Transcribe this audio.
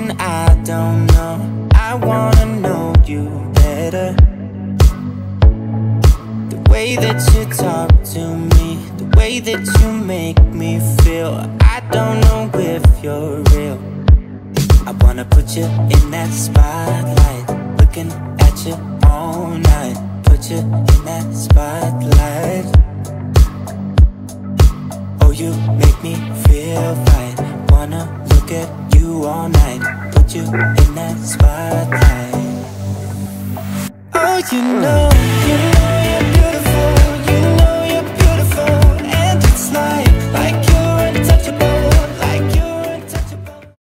something I don't know. I wanna know you better. The way that you talk to me, the way that you make me feel, I don't know if you're real. I wanna put you in that spotlight, looking at you all night. Put you in that spotlight. Oh, you make me feel right. Wanna look at you all night. Put you in that spotlight. Oh, you know